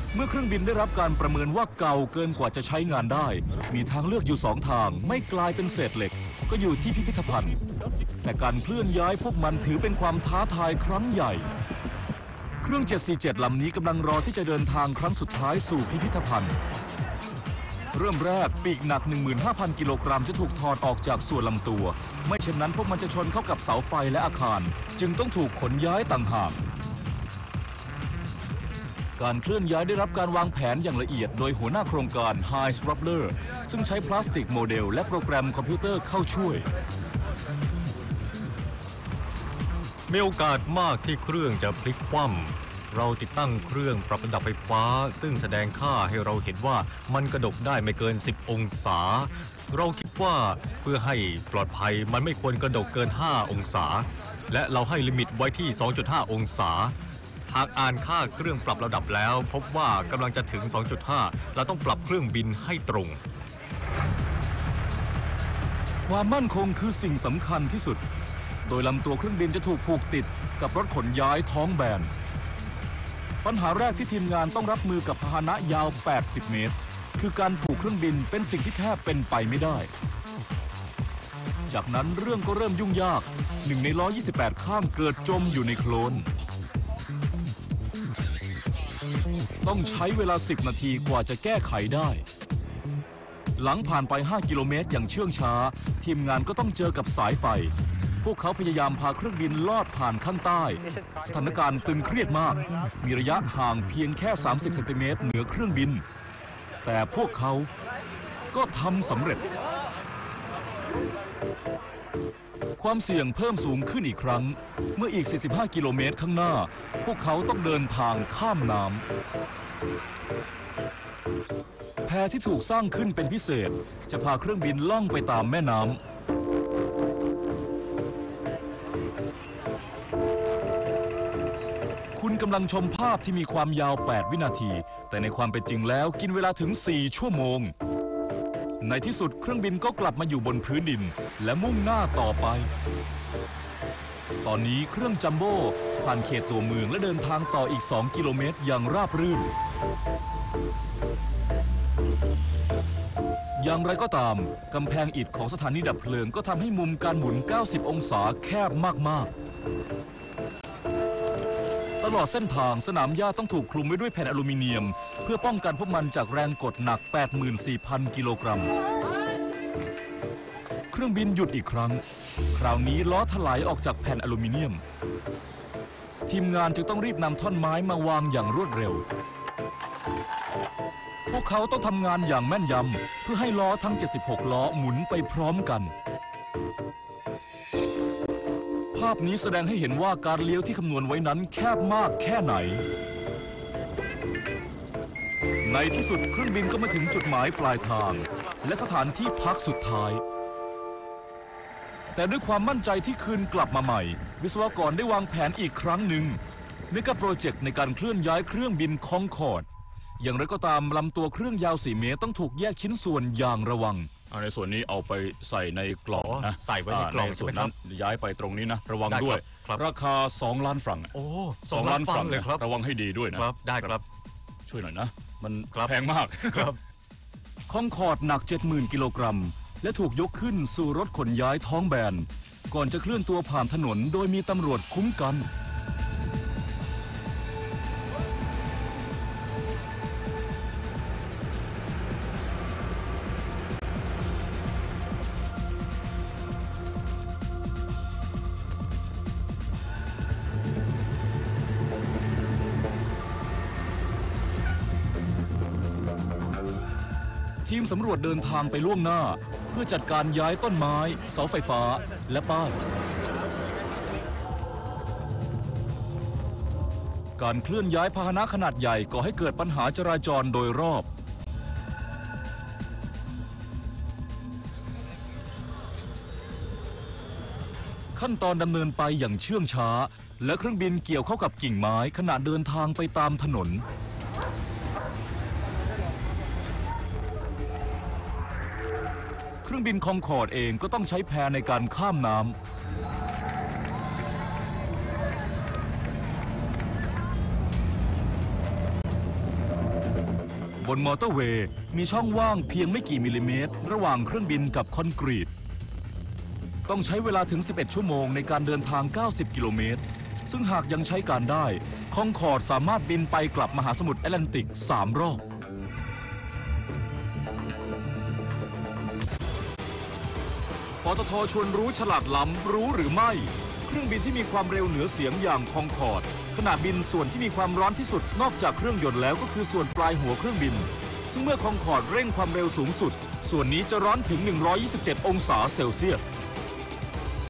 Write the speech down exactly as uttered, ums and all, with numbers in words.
เมื่อเครื่องบินได้รับการประเมินว่าเก่าเกินกว่าจะใช้งานได้มีทางเลือกอยู่สองทางไม่กลายเป็นเศษเหล็กก็อยู่ที่พิพิธภัณฑ์แต่การเคลื่อนย้ายพวกมันถือเป็นความท้าทายครั้งใหญ่เครื่องเจ็ดสี่เจ็ดลำนี้กำลังรอที่จะเดินทางครั้งสุดท้ายสู่พิพิธภัณฑ์เริ่มแรกปีกหนัก หนึ่งหมื่นห้าพัน กิโลกรัมจะถูกถอดออกจากส่วนลำตัวไม่เช่นนั้นพวกมันจะชนเข้ากับเสาไฟและอาคารจึงต้องถูกขนย้ายต่างหากการเคลื่อนย้ายได้รับการวางแผนอย่างละเอียดโดยหัวหน้าโครงการ Heinz Rubler ซึ่งใช้พลาสติกโมเดลและโปรแกรมคอมพิวเตอร์เข้าช่วยมีโอกาสมากที่เครื่องจะพลิกคว่ำเราติดตั้งเครื่องปรับระดับไฟฟ้าซึ่งแสดงค่าให้เราเห็นว่ามันกระดกได้ไม่เกินสิบองศาเราคิดว่าเพื่อให้ปลอดภัยมันไม่ควรกระดกเกินห้าองศาและเราให้ลิมิตไว้ที่ สองจุดห้า องศาหากอ่านค่าเครื่องปรับระดับแล้วพบว่ากำลังจะถึง สองจุดห้า เราต้องปรับเครื่องบินให้ตรงความมั่นคงคือสิ่งสำคัญที่สุดโดยลำตัวเครื่องบินจะถูกผูกติดกับรถขนย้ายท้องแบนปัญหาแรกที่ทีมงานต้องรับมือกับพาหนะยาวแปดสิบเมตรคือการผูกเครื่องบินเป็นสิ่งที่แทบเป็นไปไม่ได้จากนั้นเรื่องก็เริ่มยุ่งยากหนึ่งในล้อยี่สิบแปดข้างเกิดจมอยู่ในโคลนต้องใช้เวลาสิบนาทีกว่าจะแก้ไขได้หลังผ่านไปห้ากิโลเมตรอย่างเชื่องช้าทีมงานก็ต้องเจอกับสายไฟพวกเขาพยายามพาเครื่องบินลอดผ่านข้างใต้สถานการณ์ตึงเครียดมากมีระยะห่างเพียงแค่สามสิบเซนติเมตรเหนือเครื่องบินแต่พวกเขาก็ทำสำเร็จความเสี่ยงเพิ่มสูงขึ้นอีกครั้งเมื่ออีกสี่สิบห้ากิโลเมตรข้างหน้าพวกเขาต้องเดินทางข้ามน้ำแพที่ถูกสร้างขึ้นเป็นพิเศษจะพาเครื่องบินล่องไปตามแม่น้ำคุณกำลังชมภาพที่มีความยาวแปดวินาทีแต่ในความเป็นจริงแล้วกินเวลาถึงสี่ชั่วโมงในที่สุดเครื่องบินก็กลับมาอยู่บนพื้นดินและมุ่งหน้าต่อไปตอนนี้เครื่องจัมโบ้ผ่านเขตตัวเมืองและเดินทางต่ออีกสองกิโลเมตรอย่างราบรื่นอย่างไรก็ตามกำแพงอิฐของสถานีดับเพลิงก็ทำให้มุมการหมุนเก้าสิบองศาแคบมากๆตลอดเส้นทางสนามหญ้าต้องถูกคลุมไว้ด้วยแผ่นอลูมิเนียมเพื่อป้องกันพวกมันจากแรงกดหนัก แปดหมื่นสี่พัน กิโลกรัมเครื่องบินหยุดอีกครั้งคราวนี้ล้อถลายออกจากแผ่นอลูมิเนียมทีมงานจึงต้องรีบนำท่อนไม้มาวางอย่างรวดเร็วพวกเขาต้องทำงานอย่างแม่นยำเพื่อให้ล้อทั้งเจ็ดสิบหกล้อหมุนไปพร้อมกันภาพนี้แสดงให้เห็นว่าการเลี้ยวที่คำนวณไว้นั้นแคบมากแค่ไหนในที่สุดเครื่องบินก็มาถึงจุดหมายปลายทางและสถานที่พักสุดท้ายแต่ด้วยความมั่นใจที่คืนกลับมาใหม่วิศวกรได้วางแผนอีกครั้งหนึ่งเมกะโปรเจกต์ในการเคลื่อนย้ายเครื่องบินคองคอร์ดอย่างไรก็ตามลำตัวเครื่องยาวสี่เมตรต้องถูกแยกชิ้นส่วนอย่างระวังในส่วนนี้เอาไปใส่ในกล่องนะใส่ไว้ในกล่องส่วนนั้นย้ายไปตรงนี้นะระวังด้วยราคาสองล้านฟรังโอ้สองล้านฟรังเลยครับระวังให้ดีด้วยนะครับได้ครับช่วยหน่อยนะมันแพงมากครับคองคอร์ดหนัก เจ็ดหมื่น กิโลกรัมและถูกยกขึ้นสู่รถขนย้ายท้องแบนก่อนจะเคลื่อนตัวผ่านถนนโดยมีตำรวจคุ้มกันทีมสำรวจเดินทางไปล่วงหน้าเพื่อจัดการย้ายต้นไม้เสาไฟฟ้าและป้ายการเคลื่อนย้ายพาหนะขนาดใหญ่ก่อให้เกิดปัญหาจราจรโดยรอบขั้นตอนดำเนินไปอย่างเชื่องช้าและเครื่องบินเกี่ยวเข้ากับกิ่งไม้ขณะเดินทางไปตามถนนเครื่องบินคองคอร์ดเองก็ต้องใช้แพในการข้ามน้ำบนมอเตอร์เวย์มีช่องว่างเพียงไม่กี่มิลลิเมตรระหว่างเครื่องบินกับคอนกรีตต้องใช้เวลาถึงสิบเอ็ดชั่วโมงในการเดินทางเก้าสิบกิโลเมตรซึ่งหากยังใช้การได้คองคอร์ดสามารถบินไปกลับมหาสมุทรแอตแลนติกสามรอบปตท.ชวนรู้ฉลาดล้ำรู้หรือไม่เครื่องบินที่มีความเร็วเหนือเสียงอย่างคองคอร์ดขณะบินส่วนที่มีความร้อนที่สุดนอกจากเครื่องยนต์แล้วก็คือส่วนปลายหัวเครื่องบินซึ่งเมื่อคองคอร์ดเร่งความเร็วสูงสุดส่วนนี้จะร้อนถึงหนึ่งร้อยยี่สิบเจ็ดองศาเซลเซียส